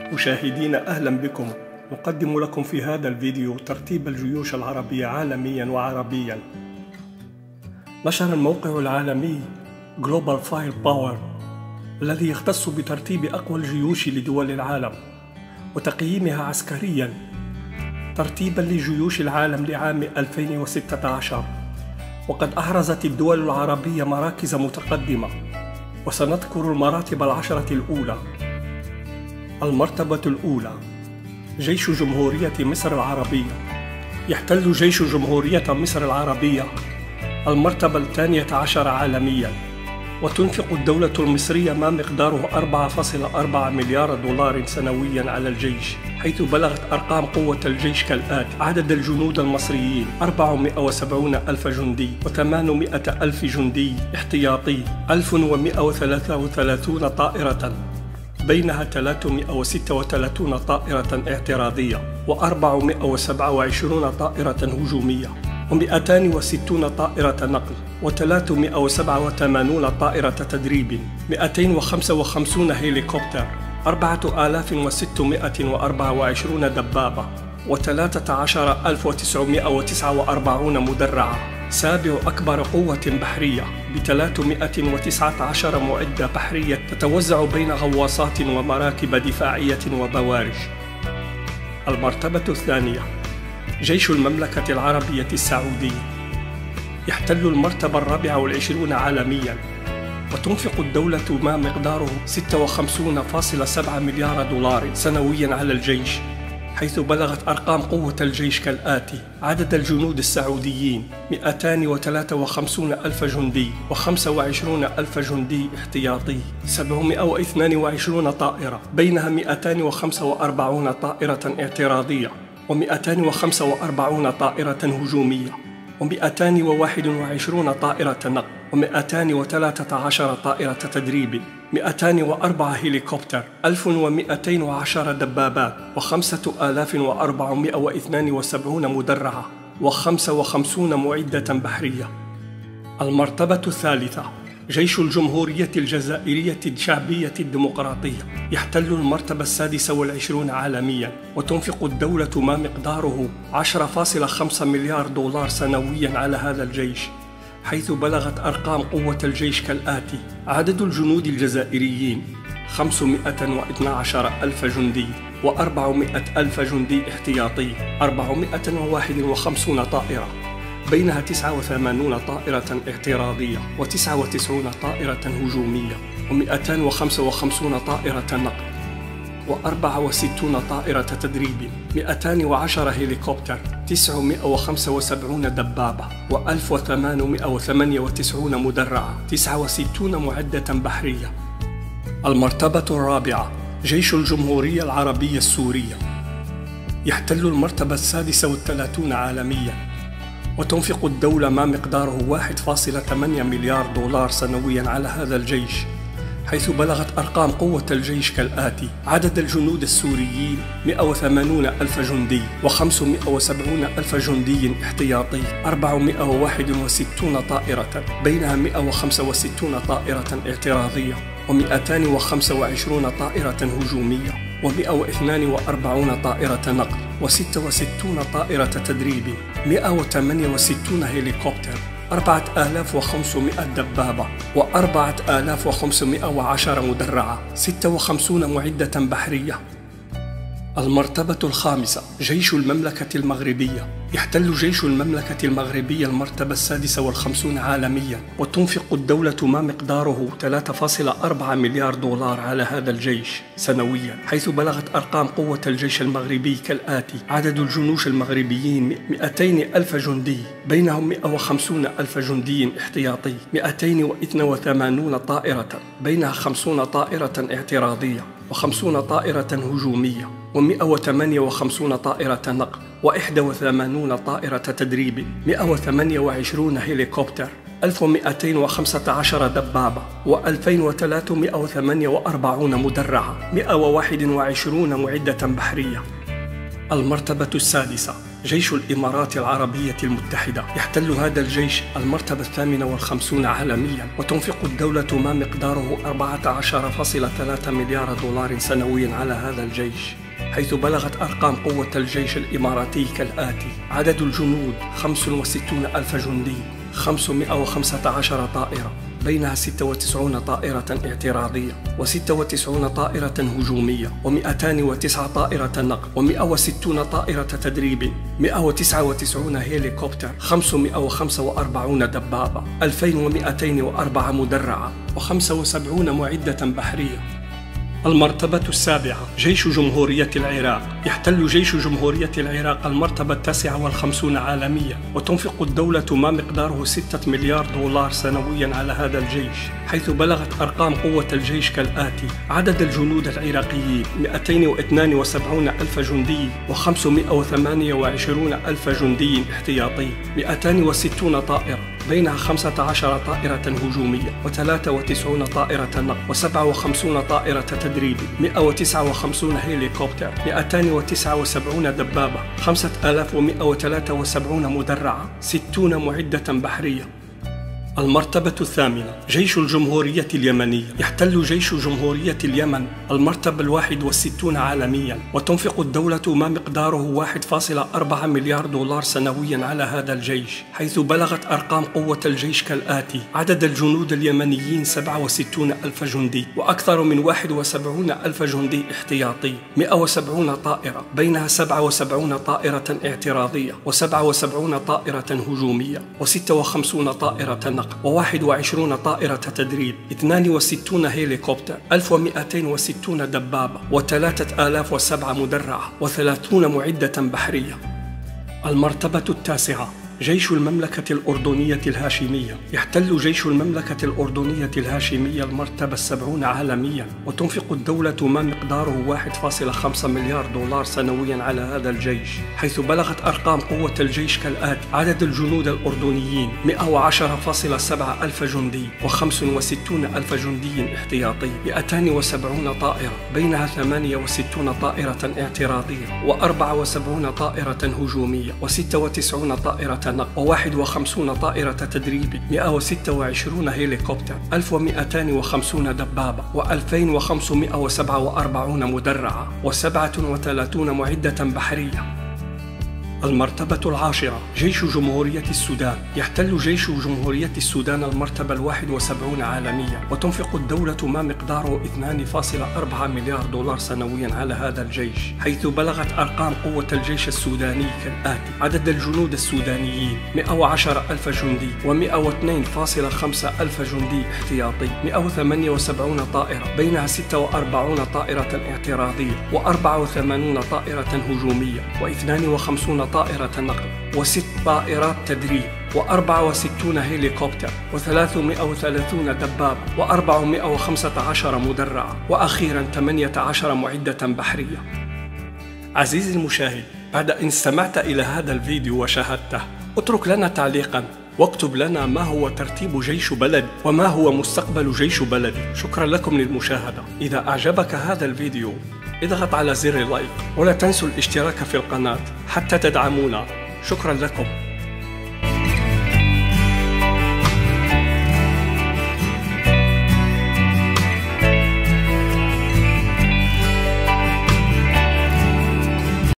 مشاهدينا أهلا بكم. نقدم لكم في هذا الفيديو ترتيب الجيوش العربية عالميا وعربيا. نشر الموقع العالمي Global Firepower الذي يختص بترتيب أقوى الجيوش لدول العالم وتقييمها عسكريا ترتيبا لجيوش العالم لعام 2016، وقد أحرزت الدول العربية مراكز متقدمة، وسنذكر المراتب العشرة الأولى. المرتبة الأولى: جيش جمهورية مصر العربية. يحتل جيش جمهورية مصر العربية المرتبة الثانية عشر عالميا، وتنفق الدولة المصرية ما مقداره 4.4 مليار دولار سنويا على الجيش، حيث بلغت أرقام قوة الجيش كالآتي: عدد الجنود المصريين 470 ألف جندي و800 ألف جندي احتياطي، 1133 طائرة بينها 336 طائرة اعتراضية و427 طائرة هجومية و260 طائرة نقل و387 طائرة تدريب، 255 هليكوبتر، 4624 دبابة و13949 مدرعة. سابع أكبر قوة بحرية ب319 معدة بحرية تتوزع بين غواصات ومراكب دفاعية وبوارج. المرتبة الثانية: جيش المملكة العربية السعودية. يحتل المرتبة 24 عالميا، وتنفق الدولة ما مقداره 56.7 مليار دولار سنويا على الجيش، حيث بلغت أرقام قوة الجيش كالآتي: عدد الجنود السعوديين 253 ألف جندي و25 ألف جندي احتياطي، 722 طائرة بينها 245 طائرة اعتراضية و245 طائرة هجومية و221 طائرة نقل و213 طائرة تدريب، 204 هليكوبتر، 1210 دبابات و5472 مدرعة و55 معدة بحرية. المرتبة الثالثة: جيش الجمهورية الجزائرية الشعبية الديمقراطية. يحتل المرتبة 26 عالميا، وتنفق الدولة ما مقداره 10.5 مليار دولار سنويا على هذا الجيش، حيث بلغت أرقام قوة الجيش كالآتي: عدد الجنود الجزائريين 512 ألف جندي و400 ألف جندي احتياطي، 451 طائرة بينها 89 طائرة اعتراضية و99 طائرة هجومية و255 طائرة نقل و64 طائرة تدريب، 210 هليكوبتر، 975 دبابة و1898 مدرعة، 69 معدة بحرية. المرتبة الرابعة: جيش الجمهورية العربية السورية. يحتل المرتبة 36 عالميا، وتنفق الدولة ما مقداره 1.8 مليار دولار سنويا على هذا الجيش، حيث بلغت أرقام قوة الجيش كالآتي: عدد الجنود السوريين 180 ألف جندي و570 ألف جندي احتياطي، 461 طائرة بينها 165 طائرة اعتراضية و225 طائرة هجومية و142 طائرة نقل و66 طائرة تدريب، 168 هليكوبتر، 4500 دبابة و4510 مدرعة، 56 معدة بحرية. المرتبة الخامسة: جيش المملكة المغربية. يحتل جيش المملكة المغربية المرتبة 56 عالميا، وتنفق الدولة ما مقداره 3.4 مليار دولار على هذا الجيش سنويا، حيث بلغت أرقام قوة الجيش المغربي كالآتي: عدد الجنود المغربيين 200 ألف جندي بينهم 150 ألف جندي احتياطي، 282 طائرة بينها 50 طائرة اعتراضية و50 طائرة هجومية و158 طائرة نقل و81 طائرة تدريب، 128 هليكوبتر، 1215 دبابة و2348 مدرعة، 121 معدة بحرية. المرتبة السادسة: جيش الإمارات العربية المتحدة. يحتل هذا الجيش المرتبة 58 عالميا، وتنفق الدولة ما مقداره 14.3 مليار دولار سنويا على هذا الجيش، حيث بلغت أرقام قوة الجيش الإماراتي كالآتي: عدد الجنود 65 ألف جندي، 515 طائرة، بينها 96 طائرة اعتراضية، و96 طائرة هجومية، و209 طائرة نقل، و160 طائرة تدريب، 199 هيليكوبتر، 545 دبابة، 2204 مدرعة، و75 معدة بحرية. المرتبة السابعة جيش جمهورية العراق. يحتل جيش جمهورية العراق المرتبة 59 عالميا، وتنفق الدولة ما مقداره 6 مليار دولار سنويا على هذا الجيش، حيث بلغت أرقام قوة الجيش كالآتي: عدد الجنود العراقيين 272 ألف جندي، و528 ألف جندي احتياطي، 260 طائرة، بينها 15 طائرة هجومية، و93 طائرة نقل، و57 طائرة تدريب، 159 هيليكوبتر، 279 دبابة، 5173 مدرعة، 60 معدة بحرية. المرتبة الثامنة جيش الجمهورية اليمنية. يحتل جيش جمهورية اليمن المرتبة 61 عالميا، وتنفق الدولة ما مقداره 1.4 مليار دولار سنويا على هذا الجيش، حيث بلغت أرقام قوة الجيش كالآتي: عدد الجنود اليمنيين 67 ألف جندي، وأكثر من 71 ألف جندي احتياطي، 170 طائرة، بينها 77 طائرة اعتراضية، و77 طائرة هجومية، و56 طائرة نقل، و21 طائرة تدريب، 62 هيليكوبتر، 1260 دبابة، و3007 مدرعة، و30 معدة بحرية. المرتبة التاسعة جيش المملكة الأردنية الهاشمية. يحتل جيش المملكة الأردنية الهاشمية المرتبة 70 عالميا، وتنفق الدولة ما مقداره 1.5 مليار دولار سنويا على هذا الجيش، حيث بلغت أرقام قوة الجيش كالآتي: عدد الجنود الأردنيين 110.7 ألف جندي، و65 ألف جندي احتياطي، 270 طائرة، بينها 68 طائرة اعتراضية، و74 طائرة هجومية، و96 طائرة نقل، و51 طائرة تدريب، 126 هيليكوبتر، 1250 دبابة، و2547 مدرعة، و37 معدة بحرية. المرتبة العاشرة جيش جمهورية السودان. يحتل جيش جمهورية السودان المرتبة 71 عالميا، وتنفق الدولة ما مقداره 2.4 مليار دولار سنويا على هذا الجيش، حيث بلغت أرقام قوة الجيش السوداني كالآتي: عدد الجنود السودانيين 110 ألف جندي، و102.5 ألف جندي احتياطي، 178 طائرة، بينها 46 طائرة اعتراضية، و84 طائرة هجومية، و52 طائرة نقل، و6 طائرات تدريب، و64 هيليكوبتر، و330 دبابة، و415 مدرعة، وأخيرا 18 معدة بحرية. عزيزي المشاهد، بعد أن استمعت إلى هذا الفيديو وشاهدته، اترك لنا تعليقا واكتب لنا ما هو ترتيب جيش بلدي وما هو مستقبل جيش بلدي. شكرا لكم للمشاهدة. إذا أعجبك هذا الفيديو اضغط على زر لايك، ولا تنسوا الاشتراك في القناة حتى تدعمونا. شكرا لكم.